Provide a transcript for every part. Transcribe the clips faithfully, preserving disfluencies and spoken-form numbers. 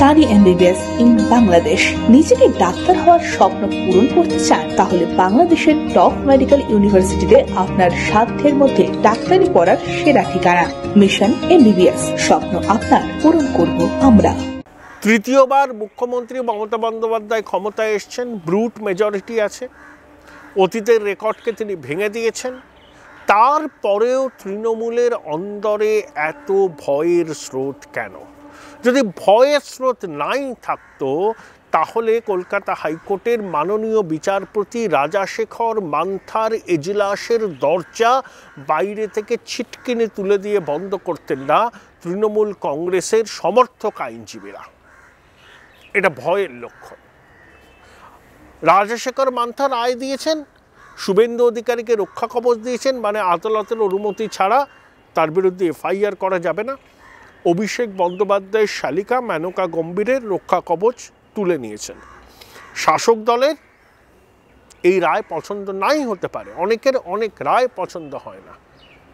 Study MBBS in Bangladesh. নিজেকে doctor হওয়ার স্বপ্ন পূরণ করতে চান? তাহলে বাংলাদেশের টপ মেডিকেল ইউনিভার্সিটিতে আপনার সাধ্যের মধ্যে ডাক্তারি পড়ার সেরা ঠিকানা। মিশন এমবিবিএস, স্বপ্ন আপনার, পূরণ করব আমরা। তৃতীয়বার মুখ্যমন্ত্রী মমতা বন্দ্যোপাধ্যায় ক্ষমতায় এসছেন, ব্রুট মেজরিটি আছে, অতীতের রেকর্ডকে তিনি ভেঙে দিয়েছেন। তারপরেও তৃণমূলের অন্দরে এত ভয়ের স্রোত কেন? যদি ভয়ের স্রোত নাই থাকতো তাহলে কলকাতা হাইকোর্টের মাননীয় বিচারপতি রাজাশেখর মান্থার এজলাসের দরজা বাইরে থেকে ছিটকিনি তুলে দিয়ে বন্ধ করতেন না তৃণমূল কংগ্রেসের সমর্থক আইনজীবীরা। এটা ভয়ের লক্ষণ। রাজাশেখর মান্থা রায় দিয়েছেন, শুভেন্দু অধিকারীকে রক্ষা কবচ দিয়েছেন, মানে আদালতের অনুমতি ছাড়া তার বিরুদ্ধে এফআইআর করা যাবে না। অভিষেক বন্দ্যোপাধ্যায়ের শালিকা মেনকা গম্ভীরের রক্ষা কবচ তুলে নিয়েছেন। শাসক দলের এই রায় পছন্দ নাই হতে পারে, অনেকের অনেক রায় পছন্দ হয় না,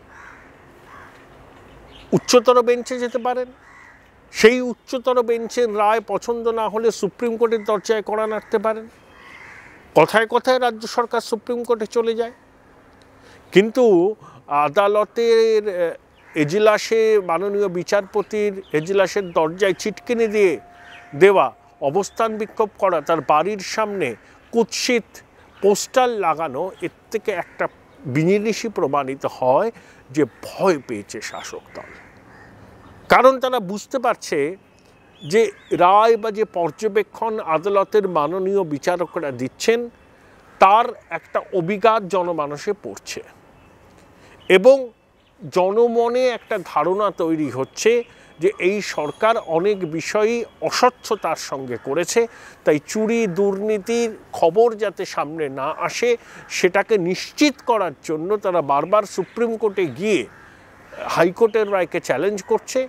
উচ্চতর বেঞ্চে যেতে পারেন। সেই উচ্চতর বেঞ্চের রায় পছন্দ না হলে সুপ্রিম কোর্টের দরজায় কড়া নাড়তে পারেন। কথায় কথায় রাজ্য সরকার সুপ্রিম কোর্টে চলে যায়, কিন্তু আদালতের এজলাসে মাননীয় বিচারপতির এজলাসের দরজায় ছিটকিনি দিয়ে দেওয়া, অবস্থান বিক্ষোভ করা, তার বাড়ির সামনে কুৎসিত পোস্টার লাগানো, এর থেকে একটা বিনির্নিশি প্রমাণিত হয় যে ভয় পেয়েছে শাসক দল। কারণ তারা বুঝতে পারছে যে রায় বা যে পর্যবেক্ষণ আদালতের মাননীয় বিচারকরা দিচ্ছেন তার একটা অভিঘাত জনমানসে পড়ছে এবং জনমনে একটা ধারণা তৈরি হচ্ছে যে এই সরকার অনেক বিষয়ই অস্বচ্ছতার সঙ্গে করেছে, তাই চুরি দুর্নীতির খবর যাতে সামনে না আসে সেটাকে নিশ্চিত করার জন্য তারা বারবার সুপ্রিম কোর্টে গিয়ে হাইকোর্টের রায়কে চ্যালেঞ্জ করছে,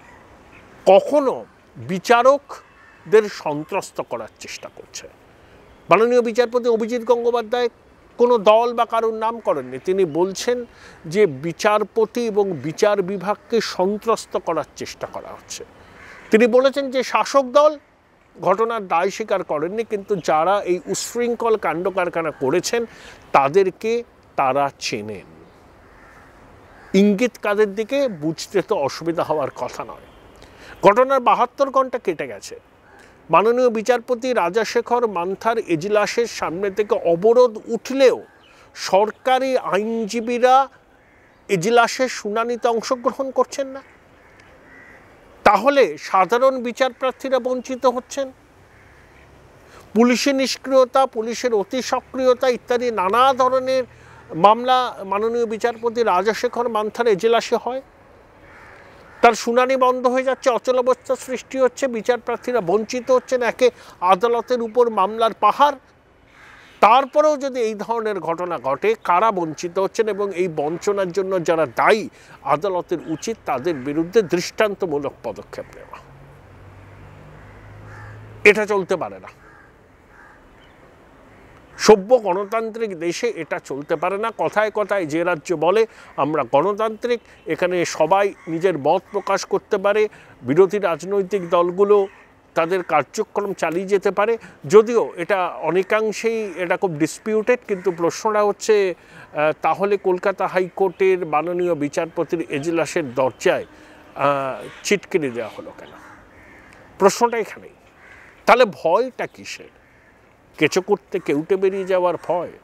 কখনো বিচারকদের সন্ত্রস্ত করার চেষ্টা করছে। মাননীয় বিচারপতি অভিজিৎ গঙ্গোপাধ্যায় কোনো দল বা কারোর নাম করেননি, তিনি বলছেন যে বিচারপতি এবং বিচার বিভাগকে সন্ত্রস্ত করার চেষ্টা করা হচ্ছে। তিনি বলেছেন যে শাসক দল ঘটনার দায় স্বীকার করেননি, কিন্তু যারা এই উশৃঙ্খল কাণ্ড কারখানা করেছেন তাদেরকে তারা চেনেন। ইঙ্গিত কাদের দিকে বুঝতে তো অসুবিধা হওয়ার কথা নয়। ঘটনার বাহাত্তর ঘন্টা কেটে গেছে, মাননীয় বিচারপতি রাজাশেখর মান্থার এজলাসের সামনে থেকে অবরোধ উঠলেও সরকারি আইনজীবীরা এজলাসের শুনানিতে অংশগ্রহণ করছেন না। তাহলে সাধারণ বিচার প্রার্থীরা বঞ্চিত হচ্ছেন। পুলিশের নিষ্ক্রিয়তা, পুলিশের অতি সক্রিয়তা ইত্যাদি নানা ধরনের মামলা মাননীয় বিচারপতি রাজাশেখর মান্থার এজলাসে হয়, তার শুনানি বন্ধ হয়ে যাচ্ছে, অচলাবস্থা সৃষ্টি হচ্ছে, বিচার প্রার্থীরা বঞ্চিত হচ্ছেন, একে আদালতের উপর মামলার পাহাড়। তারপরেও যদি এই ধরনের ঘটনা ঘটে, কারা বঞ্চিত হচ্ছেন এবং এই বঞ্চনার জন্য যারা দায়ী, আদালতের উচিত তাদের বিরুদ্ধে দৃষ্টান্তমূলক পদক্ষেপ নেওয়া। এটা চলতে পারে না, সভ্য গণতান্ত্রিক দেশে এটা চলতে পারে না। কথায় কথায় যে রাজ্য বলে আমরা গণতান্ত্রিক, এখানে সবাই নিজের মত প্রকাশ করতে পারে, বিরোধী রাজনৈতিক দলগুলো তাদের কার্যক্রম চালিয়ে যেতে পারে, যদিও এটা অনেকাংশেই এটা খুব ডিসপিউটেড, কিন্তু প্রশ্নটা হচ্ছে তাহলে কলকাতা হাইকোর্টের মাননীয় বিচারপতির এজলাসের দরজায় ছিটকিনি দেওয়া হলো কেন? প্রশ্নটা এখানেই। তাহলে ভয়টা কিসের? কেঁচো করতে কেউটে বেরিয়ে যাওয়ার ভয়?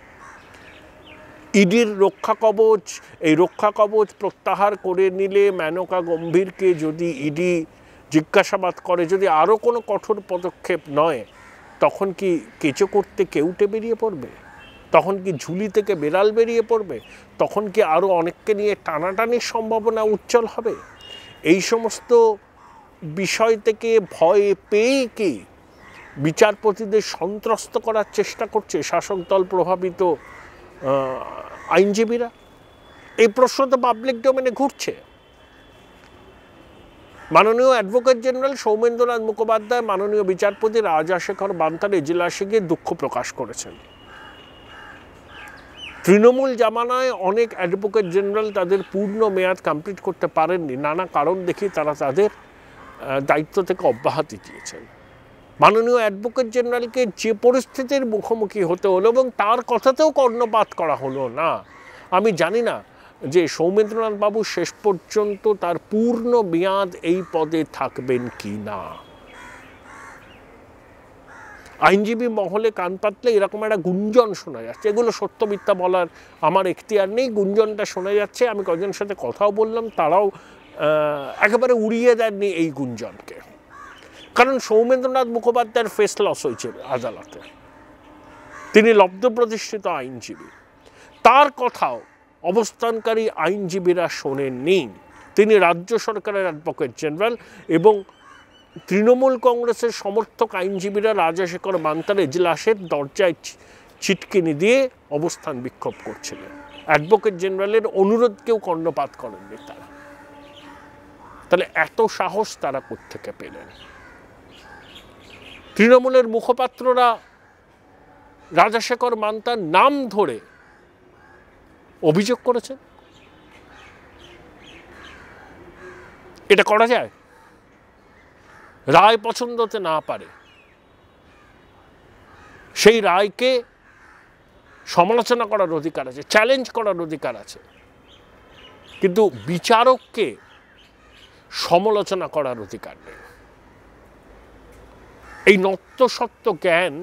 ইডির রক্ষা কবচ, এই রক্ষা কবচ প্রত্যাহার করে নিলে মেনকা গম্ভীরকে যদি ইডি জিজ্ঞাসাবাদ করে, যদি আরও কোনো কঠোর পদক্ষেপ নয়, তখন কি কেঁচো করতে কেউটে বেরিয়ে পড়বে? তখন কি ঝুলি থেকে বেড়াল বেরিয়ে পড়বে? তখন কি আরও অনেককে নিয়ে টানাটানির সম্ভাবনা উজ্জ্বল হবে? এই সমস্ত বিষয় থেকে ভয় পেয়েই কি বিচারপতিদের সন্ত্রস্ত করার চেষ্টা করছে শাসক দল প্রভাবিত আইনজীবীরা? এই প্রশ্ন তো পাবলিক ডোমেনে ঘুরছে। মাননীয় অ্যাডভোকেট জেনারেল সৌমেন্দ্রনাথ মুখোপাধ্যায় মাননীয় বিচারপতি রাজাশেখর মান্থার এজলাসে গিয়ে দুঃখ প্রকাশ করেছেন। তৃণমূল জামানায় অনেক অ্যাডভোকেট জেনারেল তাদের পূর্ণ মেয়াদ কমপ্লিট করতে পারেননি, নানা কারণ দেখি তারা তাদের দায়িত্ব থেকে অব্যাহতি দিয়েছেন। মাননীয় অ্যাডভোকেট জেনারেলকে যে পরিস্থিতির মুখোমুখি হতে হলো এবং তার কথাতেও কর্ণপাত করা হলো না, আমি জানি না যে সৌমেন্দ্রনাথ বাবু শেষ পর্যন্ত তার পূর্ণ মেয়াদ এই পদে থাকবেন কি না। আইনজীবী মহলে কান পাতলে এরকম একটা গুঞ্জন শোনা যাচ্ছে, এগুলো সত্য মিথ্যা বলার আমার এখতিয়ার নেই, গুঞ্জনটা শোনা যাচ্ছে। আমি কয়েকজনের সাথে কথাও বললাম, তারাও একেবারে উড়িয়ে দেননি এই গুঞ্জনকে। কারণ সৌমেন্দ্রনাথ মুখোপাধ্যায়ের ফেস লস হয়েছে আদালতে, তিনি লব্ধ প্রতিষ্ঠিত আইনজীবী, তার কথাও অবস্থানকারী আইনজীবীরা শোনেননি। তিনি রাজ্য সরকারের অ্যাডভোকেট জেনারেল এবং তৃণমূল কংগ্রেসের সমর্থক আইনজীবীরা রাজাশেখর মান্তার এজলাসের দরজায় ছিটকিনি দিয়ে অবস্থান বিক্ষোভ করছিলেন। অ্যাডভোকেট জেনারেলের অনুরোধকেও কর্ণপাত করেননি তারা। তাহলে এত সাহস তারা কোত্থেকে পেলেন? তৃণমূলের মুখপাত্ররা রাজাশেখর মান্তার নাম ধরে অভিযোগ করেছেন। এটা করা যায়? রায় পছন্দ হতে না পারে, সেই রায়কে সমালোচনা করার অধিকার আছে, চ্যালেঞ্জ করার অধিকার আছে, কিন্তু বিচারককে সমালোচনা করার অধিকার নেই। এই নত্যসত্য জ্ঞান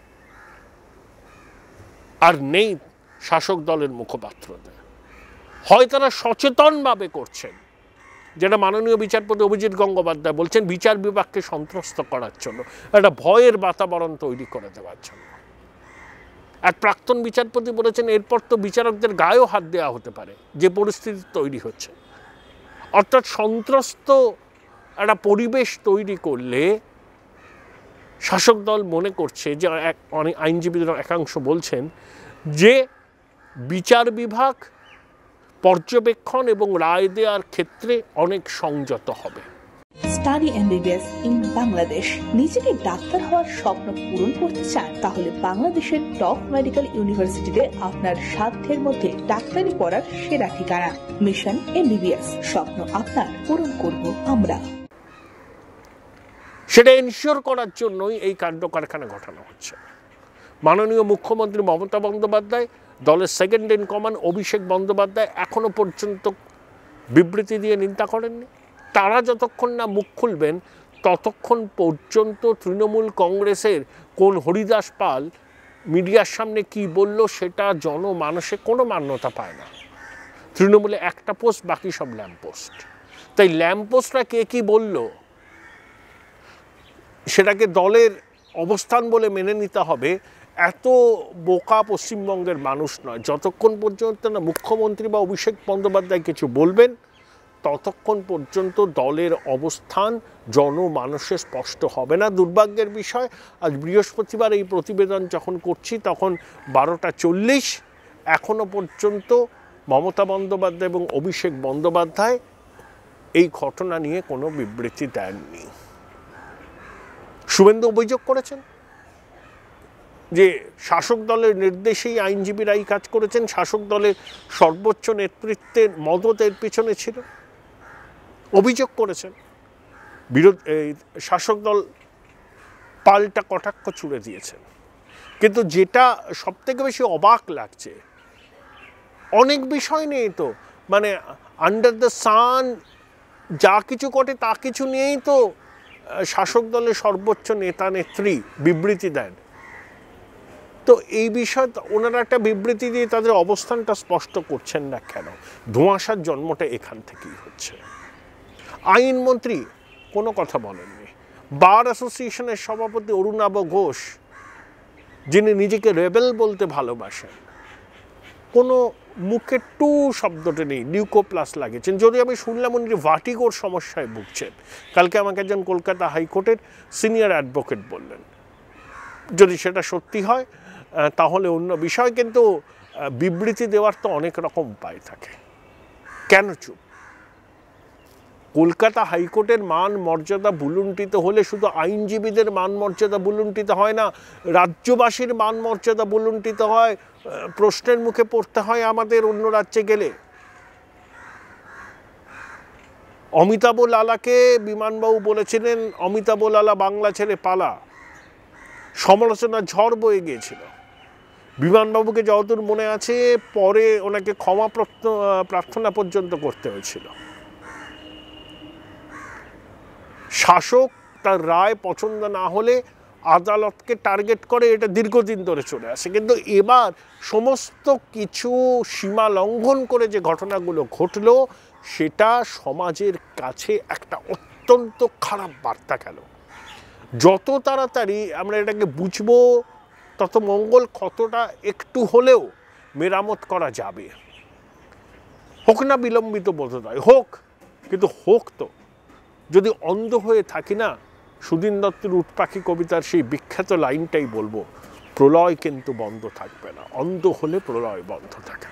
আর নেই শাসক দলের মুখপাত্রদের। হয় তারা সচেতনভাবে করছেন, যেটা মাননীয় বিচারপতি অভিজিৎ গঙ্গোপাধ্যায় বলছেন, বিচার বিভাগকে সন্ত্রস্ত করার জন্য, একটা ভয়ের বাতাবরণ তৈরি করে দেওয়ার জন্য। এক প্রাক্তন বিচারপতি বলেছেন, এরপর তো বিচারকদের গায়েও হাত দেওয়া হতে পারে, যে পরিস্থিতি তৈরি হচ্ছে। অর্থাৎ সন্ত্রস্ত একটা পরিবেশ তৈরি করলে শাসক দল মনে করছে, যে এক অনেক আইনজীবীদের একাংশ বলছেন, যে বিচার বিভাগ পর্যবেক্ষণ এবং রায় দেওয়ার ক্ষেত্রে অনেক সংযত হবে। Study MBBS in Bangladesh. নিজেকে ডাক্তার হওয়ার স্বপ্ন পূরণ করতে চান? তাহলে বাংলাদেশের টপ মেডিকেল ইউনিভার্সিটিতে আপনার সাধ্যের মধ্যে ডাক্তারি পড়ার সেরা ঠিকানা। মিশন এমবিবিএস, স্বপ্ন আপনার, পূরণ করব আমরা। সেটা এনশিওর করার জন্যই এই কাণ্ড কারখানা ঘটানো হচ্ছে। মাননীয় মুখ্যমন্ত্রী মমতা বন্দ্যোপাধ্যায়, দলের second in command Abhishek Bandyopadhyay এখনো পর্যন্ত বিবৃতি দিয়ে নিন্দা করেননি। তারা যতক্ষণ না মুখ খুলবেন ততক্ষণ পর্যন্ত তৃণমূল কংগ্রেসের কোন হরিদাস পাল মিডিয়ার সামনে কি বলল সেটা জনমানসে কোনো মান্যতা পায় না। তৃণমূলে একটা পোস্ট, বাকি সব ল্যাম্পপোস্ট। তাই ল্যাম্পপোস্টরা কে কি বলল সেটাকে দলের অবস্থান বলে মেনে নিতে হবে, এত বোকা পশ্চিমবঙ্গের মানুষ নয়। যতক্ষণ পর্যন্ত না মুখ্যমন্ত্রী বা অভিষেক বন্দ্যোপাধ্যায় কিছু বলবেন ততক্ষণ পর্যন্ত দলের অবস্থান জনমানসে স্পষ্ট হবে না। দুর্ভাগ্যের বিষয়, আজ বৃহস্পতিবার এই প্রতিবেদন যখন করছি তখন বারোটা চল্লিশ, এখনো পর্যন্ত মমতা বন্দ্যোপাধ্যায় এবং অভিষেক বন্দ্যোপাধ্যায় এই ঘটনা নিয়ে কোনো বিবৃতি দেননি। শুভেন্দু অভিযোগ করেছেন যে শাসক দলের নির্দেশেই আইনজীবীরা এই কাজ করেছেন, শাসক দলের সর্বোচ্চ নেতৃত্বের মদত এর পিছনে ছিল, অভিযোগ করেছেন। বিরোধী শাসক দল পাল্টা কটাক্ষ ছুড়ে দিয়েছেন। কিন্তু যেটা সবথেকে বেশি অবাক লাগছে, অনেক বিষয় নেই তো, মানে আন্ডার দ্য সান যা কিছু ঘটে তা কিছু নিয়েই তো শাসক দলের সর্বোচ্চ নেতা নেত্রী বিবৃতি দেন। তো এই বিষয়ে ওনারা একটা বিবৃতি দিয়ে তাদের অবস্থানটা স্পষ্ট করছেন না কেন? ধোঁয়াশার জন্মটা এখান থেকেই হচ্ছে। আইনমন্ত্রী কোনো কথা বলেননি। বার অ্যাসোসিয়েশনের সভাপতি অরুণাভ ঘোষ, যিনি নিজেকে রেবেল বলতে ভালোবাসেন, কোনো মুখে টু শব্দটা নেই, লিউকোপ্লাস লাগিয়েছেন। যদি আমি শুনলাম উনি ভার্টিগোর সমস্যায় ভুগছেন। কালকে আমাকে একজন কলকাতা হাইকোর্টের সিনিয়র অ্যাডভোকেট বললেন, যদি সেটা সত্যি হয় তাহলে অন্য বিষয়, কিন্তু বিবৃতি দেওয়ার তো অনেক রকম উপায় থাকে। কেন চুপ? কলকাতা হাইকোর্টের মান মর্যাদা বুলুণ্ঠিত হলে শুধু আইনজীবীদের মান মর্যাদা বুলুণ্ঠিত হয় না, রাজ্যবাসীর মান মর্যাদা বুলুণ্ঠিত হয়, প্রশ্নের মুখে পড়তে হয় আমাদের অন্য রাজ্যে গেলে। অমিতাভ লালাকে বিমানবাবু বলেছিলেন অমিতাভ লালা বাংলা ছেড়ে পালা, সমালোচনার ঝড় বয়ে গিয়েছিল। বিমানবাবুকে যতদূর মনে আছে পরে ওনাকে ক্ষমা প্রার্থনা পর্যন্ত করতে হয়েছিল। শাসক তার রায় পছন্দ না হলে আদালতকে টার্গেট করে, এটা দীর্ঘদিন ধরে চলে আসে। কিন্তু এবার সমস্ত কিছু সীমা লঙ্ঘন করে যে ঘটনাগুলো ঘটলো সেটা সমাজের কাছে একটা অত্যন্ত খারাপ বার্তা গেল। যত তাড়াতাড়ি আমরা এটাকে বুঝবো তত মঙ্গল কতটা একটু হলেও মেরামত করা যাবে। হোক না বিলম্বিত বোধহয় হোক, কিন্তু হোক তো। যদি অন্ধ হয়ে থাকি না, সুধীন দত্তের উটপাখি কবিতার সেই বিখ্যাত লাইনটাই বলবো, প্রলয় কিন্তু বন্ধ থাকবে না, অন্ধ হলে প্রলয় বন্ধ থাকে।